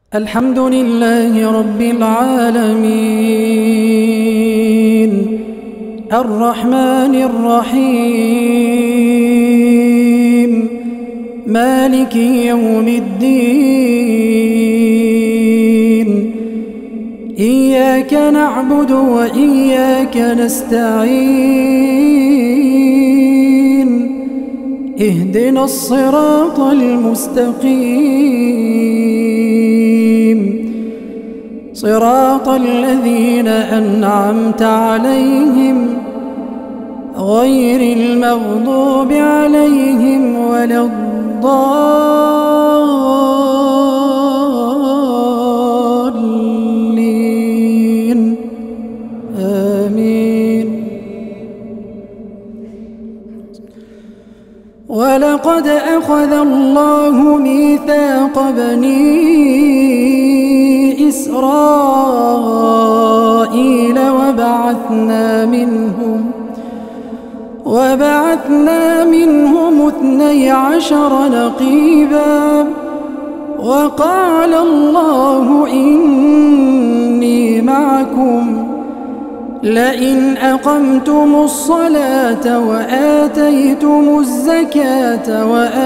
الحمد لله رب العالمين الرحمن الرحيم مالك يوم الدين إياك نعبد وإياك نستعين اهدنا الصراط المستقيم صراط الذين أنعمت عليهم غير المغضوب عليهم ولا الضالين آمين. ولقد أخذ الله ميثاق بني إسرائيل وبعثنا منهم 12 نقيبا وقال الله إني معكم لئن أقمتم الصلاة وآتيتم الزكاة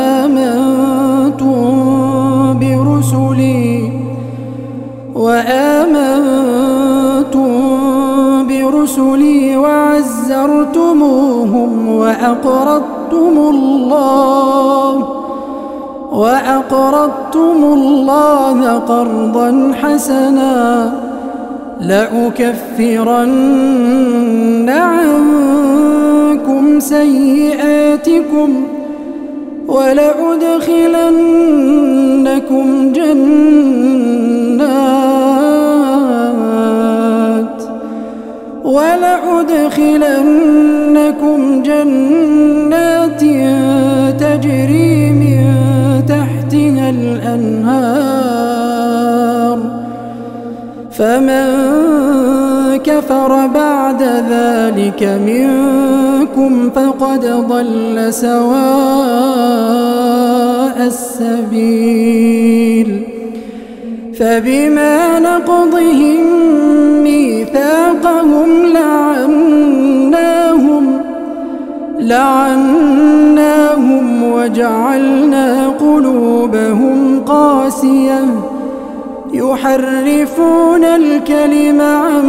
وآمنتم برسلي وعزرتموهم وأقرضتم الله قرضا حسنا لأكفرن عنكم سيئاتكم ولأدخلنكم جنات تجري من تحتها الأنهار فمن كفر بعد ذلك منكم فقد ضل سواء السبيل. فبما نقضهم ميثاقهم لعناهم وجعلنا قلوبهم قاسية يحرفون الكلم عن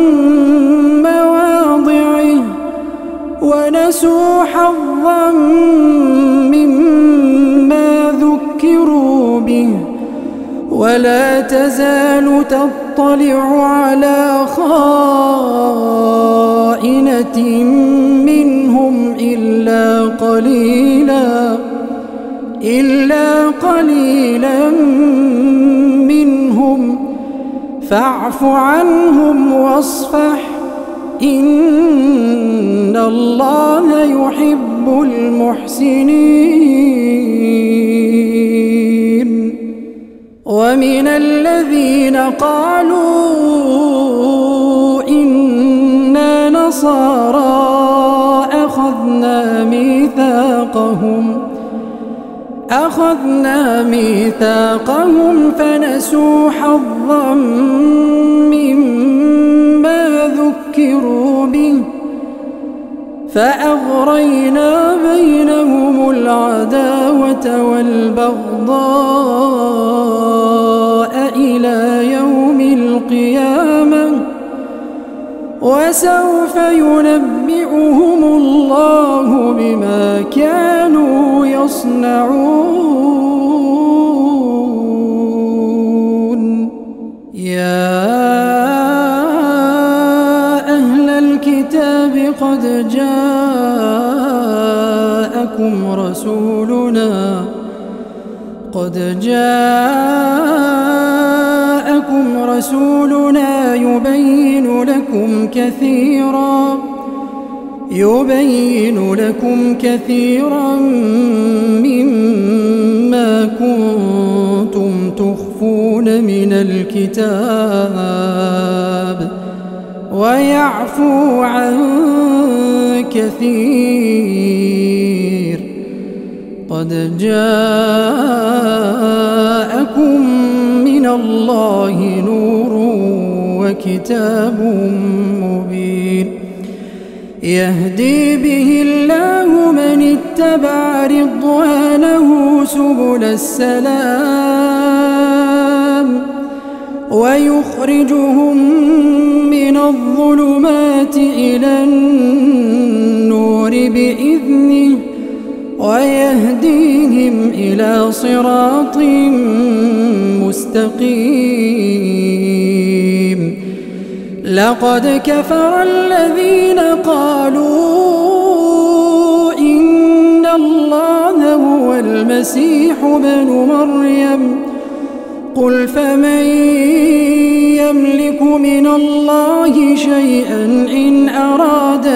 مواضعه ونسوا حظا مما ذكروا به ولا تزال تطلع على خائنة منهم إلا قليلا منهم فاعف عنهم واصفح إن الله يحب المحسنين. ومن الذين قالوا إنا نصارى أخذنا ميثاقهم فنسوا حظا مما ذكروا به فأغرينا بينهم العداوة والبغضاء إلى يوم القيامة وسوف ينبئهم الله بما كانوا يصنعون. يا أهل الكتاب قد جاءكم رسولنا يبين لكم كثيرا مما كنتم تخفون من الكتاب ويعفو عن كثير قد جاءكم من من الله نور وكتاب مبين يهدي به الله من اتبع رضوانه سبل السلام ويخرجهم من الظلمات إلى النور بإذنه ويهديهم إلى صراط مستقيم لقد كفر الذين قالوا إن الله هو المسيح ابن مريم قل فمن يملك من الله شيئا إن أراد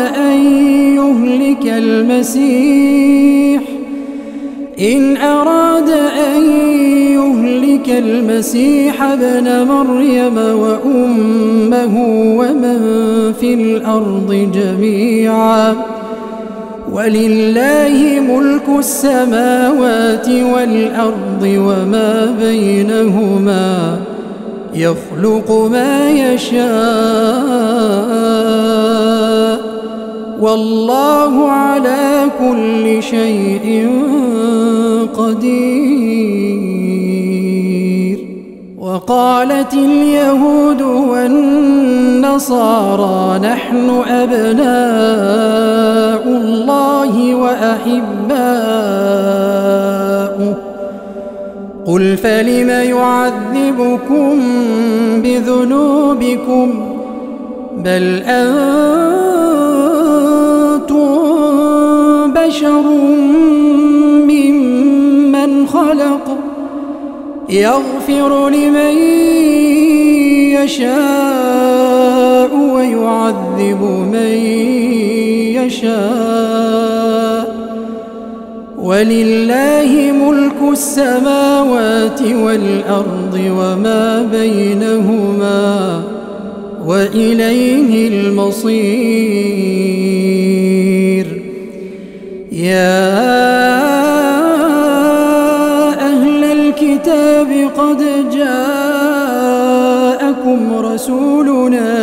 أن يهلك المسيح ابن مريم وأمه ومن في الأرض جميعا ولله ملك السماوات والأرض وما بينهما يخلق ما يشاء والله على كل شيء قدير وقالت اليهود والنصارى نحن أبناء الله وأحباؤه قل فلم يعذبكم بذنوبكم بل أنتم بشر ممن خلق يغفر لمن يشاء ويعذب من يشاء ولله ملك السماوات والأرض وما بينهما وإليه المصير يا أهل الكتاب قد جاءكم رسولنا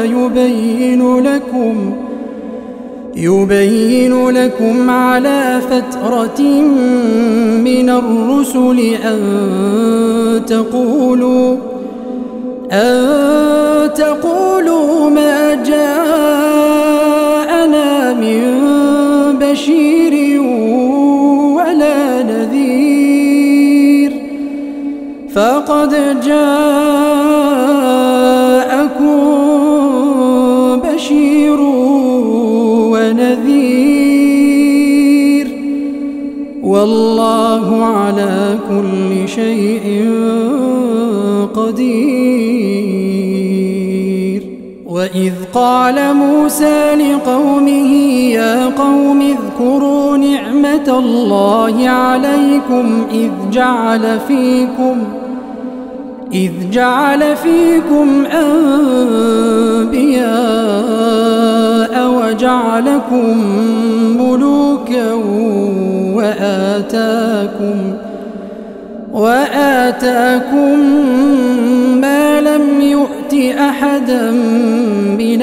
يبين لكم على فترة من الرسل أن تقولوا ما جاءنا من بشير ولا نذير فقد جاءكم بشير ونذير والله على كل شيء قدير وإذ قال موسى لقومه يا قوم اذكروا نعمة الله عليكم إذ جعل فيكم أنبياء وجعلكم ملوكا وآتاكم ما لم يؤت أحدا من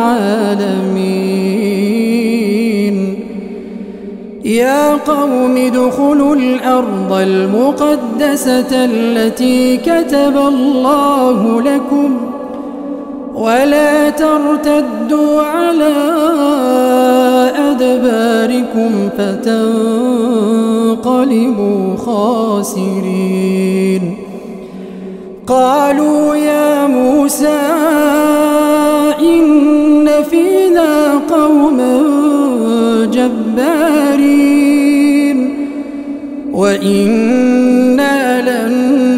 العالمين يا قوم ادخلوا الأرض المقدسة التي كتب الله لكم ولا ترتدوا على أدباركم فتنقلبوا خاسرين قالوا يا موسى إن فينا قوما جبارين وإنا لن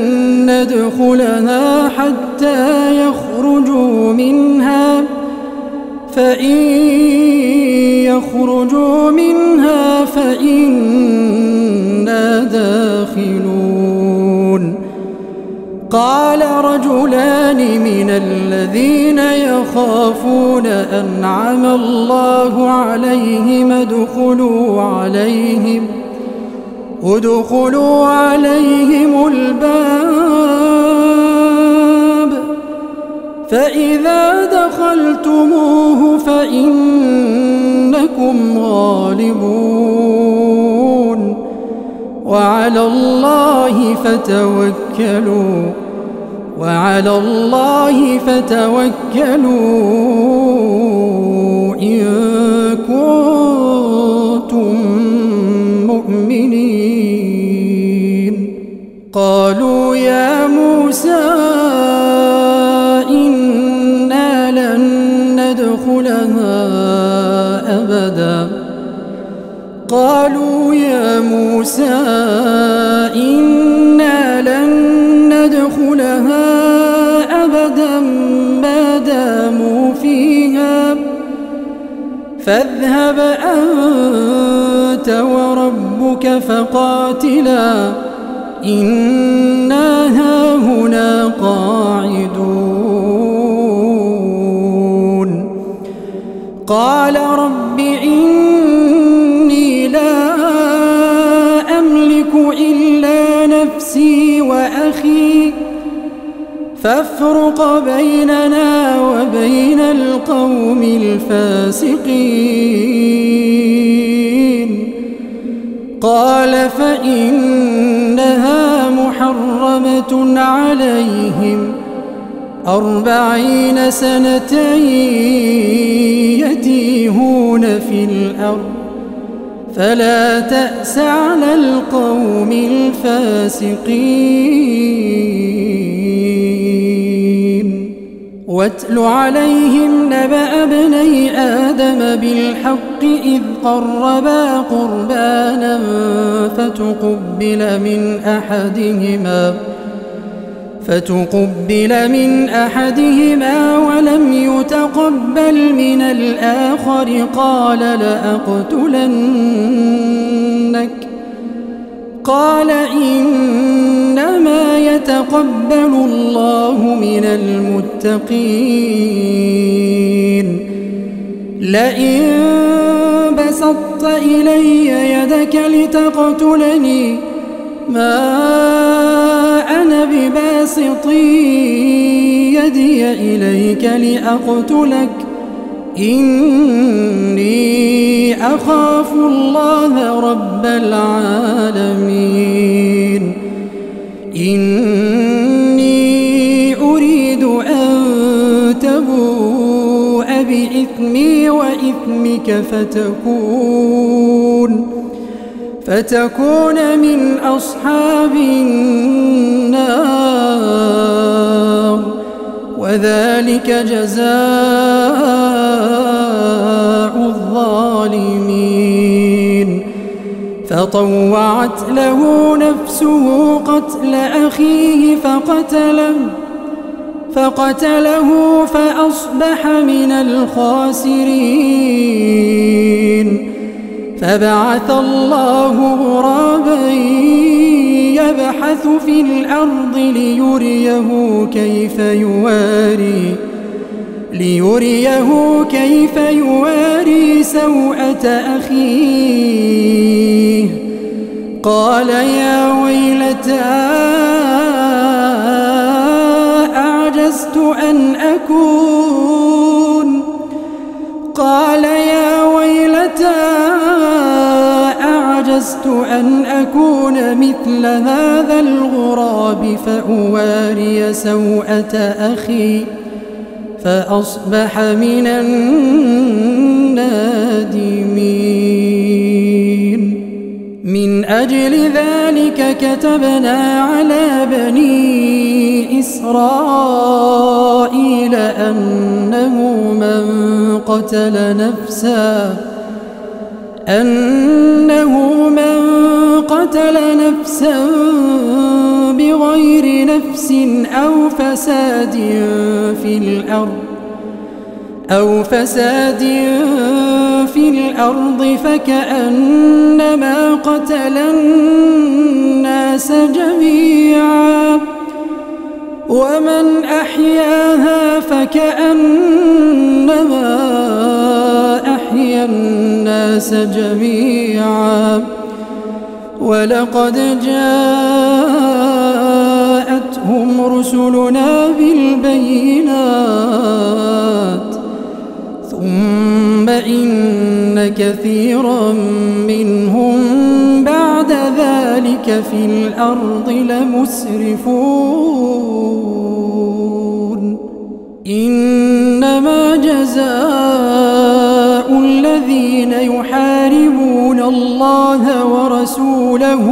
ندخلها حتى يخرجوا منها فإن يخرجوا منها فإنا داخلون قال رجلان من الذين يخافون أنعم الله عليهم ادخلوا عليهم الباب فإذا دخلتموه فإنكم غالبون وعلى الله فتوكلوا إن كنتم مؤمنين. قالوا يا موسى إنا لن ندخلها أبدا ما داموا فيها فاذهب أنت وربك فقاتلا إنا هاهنا قاعدون. قال رب إني لا أملك إلا نفسي وأخي فافرق بيننا وبين القوم الفاسقين. قال فإنها محرمة عليهم 40 سنة يتيهون في الأرض فلا تأس على القوم الفاسقين. واتل عليهم نبأ ابني آدم بالحق إذ قربا قربانا فتقبل من أحدهما ولم يتقبل من الآخر قال لأقتلنك. قال إنما يتقبل الله من المتقين. لئن بسطت إلي يدك لتقتلني ما أنا بباسط يدي إليك لأقتلك إني أخاف الله رب العالمين. إني أريد أن تبوء بإثمي وإثمك فتكون من أصحاب النار وذلك جزاء الظالمين. فطوعت له نفسه قتل أخيه فقتله فأصبح من الخاسرين. فبعث الله غرابا يبحث في الأرض ليريه كيف يواري سوءة أخيه. قال يا ويلتى أعجزت أن أكون مثل هذا الغراب فأواري سوءة أخي فأصبح من النادمين. من أجل ذلك كتبنا على بني إسرائيل أنه من قتل نفسا بغير نفس أو فساد في الأرض فكأنما قتل الناس جميعا ومن أحياها فكأنما أحيا الناس جميعا. ولقد جاءت جاءتهم رسلنا بالبينات ثم إن كثيرا منهم بعد ذلك في الأرض لمسرفون إنما جزاء الذين يحاربون الله ورسوله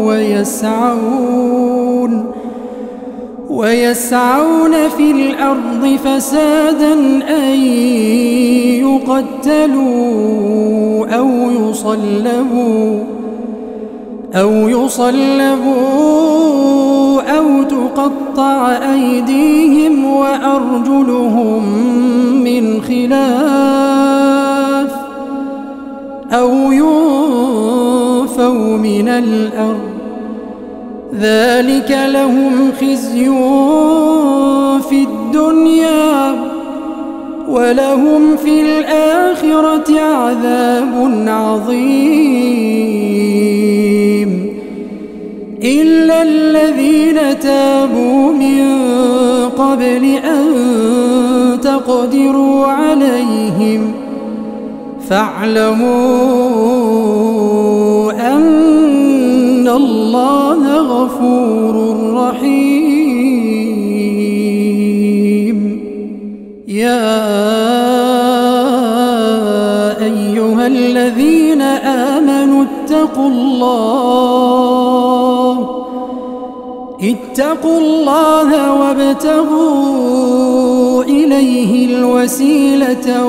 ويسعون في الأرض فسادا أن يقتلوا أو يصلبوا أو تقطع أيديهم وأرجلهم من خلاف أو ينفوا من الأرض ذلك لهم خزي في الدنيا ولهم في الآخرة عذاب عظيم إلا الذين تابوا من قبل أن تقدروا عليهم فاعلموا أن الله غفور رحيم يا أيها الذين آمنوا اتقوا الله وابتغوا إليه الوسيلة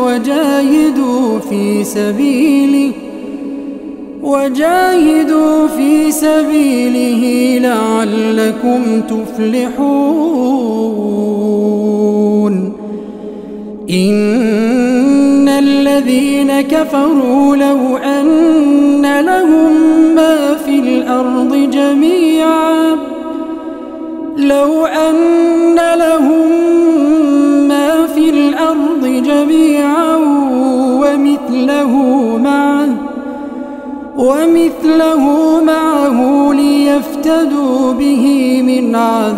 وجاهدوا في سبيله لعلكم تفلحون إن الذين كفروا لو أن لهم ما في الأرض جميعا ومثله معه ليفتدوا به من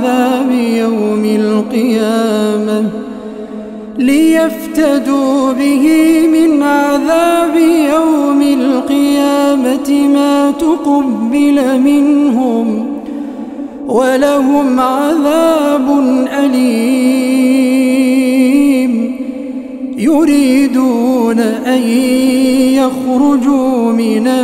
عذاب يوم القيامة ما تقبل منهم ولهم عذاب أليم يريدون أن يخرجوا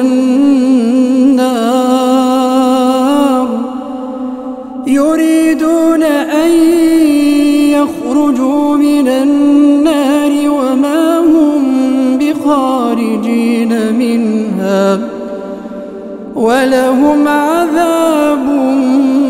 من النار وما هم بخارجين منها ولهم عذاب